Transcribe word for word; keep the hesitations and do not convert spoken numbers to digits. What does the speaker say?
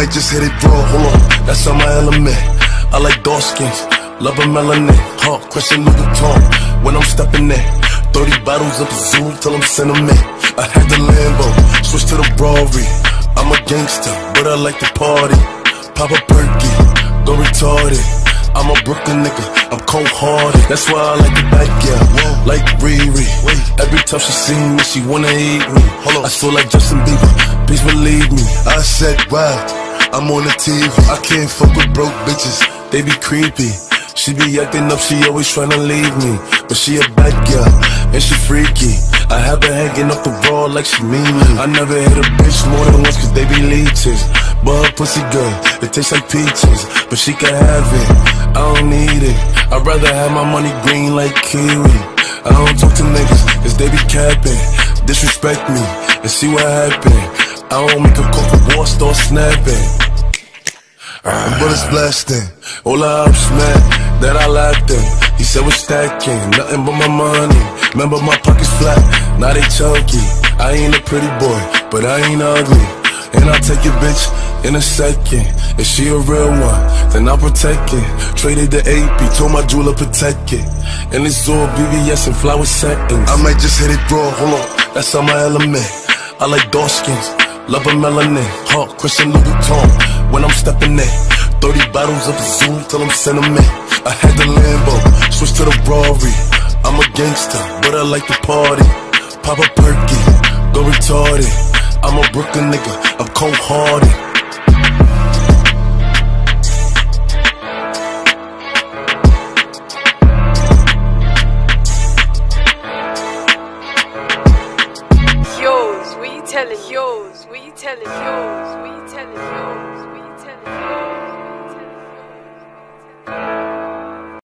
might just hit it raw, hold on, that's on my element. I like dark skins, love a melanin. Huh, question loubton when I'm stepping in. Thirty bottles of Azul till I'm sentiment. I had the Lambo, switch to the Rari. I'm a gangster, but I like to party. Pop a perky, go retarded. I'm a Brooklyn nigga, I'm cold-hearted. That's why I like the bad girl, like Riri. Every time she see me, she wanna eat me. I feel like Justin Bieber, please believe me. I said, wow, I'm on the T V. I can't fuck with broke bitches, they be creepy. She be acting up, she always tryna leave me. But she a bad girl, and she freaky. I have her hanging off the wall like she mean me. I never hit a bitch more than once cause they be leeches. But her pussy good, it tastes like peaches. But she can have it, I don't need it. I'd rather have my money green like kiwi. I don't talk to niggas cause they be capping. Disrespect me and see what happen. I don't make a call for war, start snapping. The bullets blasting, all I up smack that I laughed in. He said we're stacking, nothing but my money. Remember my pockets flat, now they chunky. I ain't a pretty boy, but I ain't ugly. And I'll take your bitch in a second. If she a real one, then I'll protect it. Traded the A P, told my jeweler protect it. And it's all B B S and flower settings. I might just hit it raw, hold on, that's on my element. I like dark skins, love a melanin. Huh, Christian Loubton when I'm stepping in. Thirty bottles of Azul till I'm sentiment. I had the Lambo, switch to the Rari. I'm a gangster, but I like to party. Pop a perky, go retarded. I'm a Brooklyn nigga, I'm cold-hearted. Yours, what you telling yours, what you telling yours, what you telling yours, what you